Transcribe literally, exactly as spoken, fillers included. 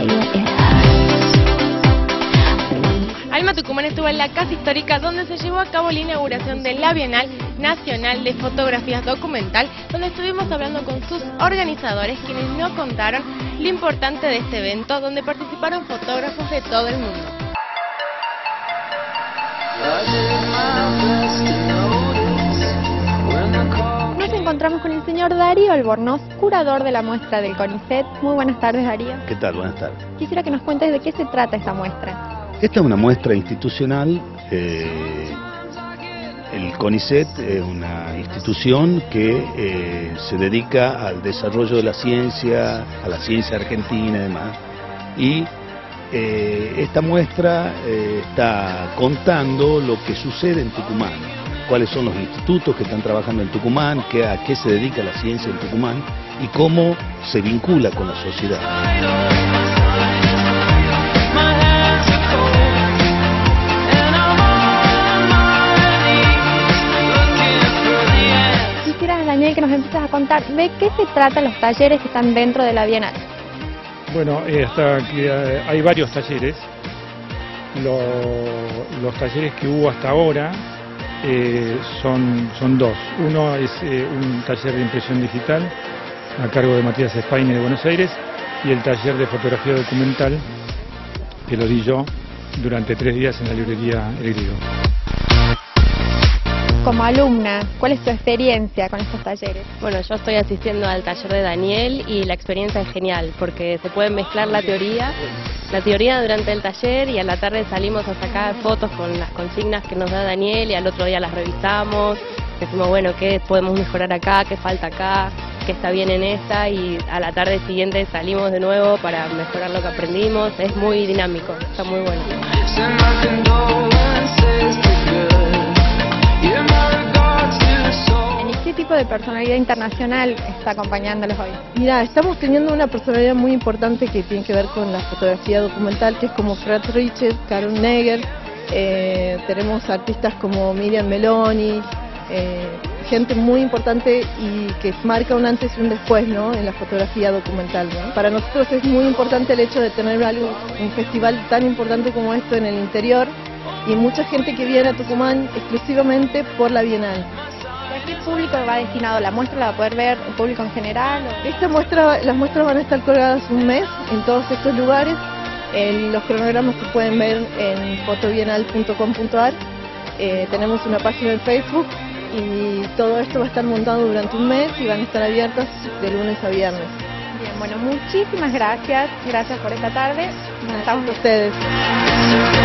Alma Tucumán estuvo en la Casa Histórica, donde se llevó a cabo la inauguración de la Bienal Nacional de Fotografías Documental, donde estuvimos hablando con sus organizadores, quienes nos contaron lo importante de este evento, donde participaron fotógrafos de todo el mundo. Nos encontramos con el señor Darío Albornoz, curador de la muestra del CONICET. Muy buenas tardes, Darío. ¿Qué tal? Buenas tardes. Quisiera que nos cuentes de qué se trata esta muestra. Esta es una muestra institucional. Eh, el CONICET es una institución que eh, se dedica al desarrollo de la ciencia, a la ciencia argentina y demás. Y eh, esta muestra eh, está contando lo que sucede en Tucumán, cuáles son los institutos que están trabajando en Tucumán, qué, a qué se dedica la ciencia en Tucumán y cómo se vincula con la sociedad. Daniel, que nos empieces a contar de qué se tratan los talleres que están dentro de la Bienal. Bueno, eh, hasta aquí, eh, hay varios talleres. Lo, los talleres que hubo hasta ahora eh, son, son dos. Uno es eh, un taller de impresión digital a cargo de Matías Espaine de Buenos Aires, y el taller de fotografía documental que lo di yo durante tres días en la librería El Griego. Como alumna, ¿cuál es tu experiencia con estos talleres? Bueno, yo estoy asistiendo al taller de Daniel y la experiencia es genial porque se puede mezclar la teoría, la teoría durante el taller, y a la tarde salimos a sacar fotos con las consignas que nos da Daniel y al otro día las revisamos, decimos, bueno, qué podemos mejorar acá, qué falta acá, qué está bien en esta, y a la tarde siguiente salimos de nuevo para mejorar lo que aprendimos. Es muy dinámico, está muy bueno. ¿Qué tipo de personalidad internacional está acompañándolos hoy? Mira, estamos teniendo una personalidad muy importante que tiene que ver con la fotografía documental, que es como Fred Richards, Carol Neger. Eh, tenemos artistas como Miriam Meloni, eh, gente muy importante y que marca un antes y un después, ¿no?, en la fotografía documental, ¿no? Para nosotros es muy importante el hecho de tener algo, un festival tan importante como esto en el interior, y mucha gente que viene a Tucumán exclusivamente por la Bienal. ¿A qué público va destinado la muestra? ¿La va a poder ver el público en general? Esta muestra, las muestras van a estar colgadas un mes en todos estos lugares. En los cronogramas se pueden ver en fotobienal punto com punto ar. Eh, tenemos una página en Facebook y todo esto va a estar montado durante un mes y van a estar abiertas de lunes a viernes. Bien, bueno, muchísimas gracias. Gracias por esta tarde. Estamos con ustedes.